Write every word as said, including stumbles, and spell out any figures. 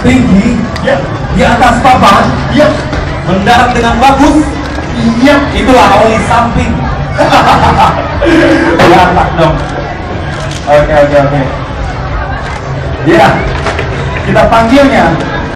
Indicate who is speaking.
Speaker 1: tinggi,
Speaker 2: Ya.
Speaker 1: di atas papan,
Speaker 2: Ya.
Speaker 1: mendarat dengan bagus,
Speaker 2: Iya.
Speaker 1: itulah oli samping. Berantak dong. Oke oke oke. Ya, kita panggilnya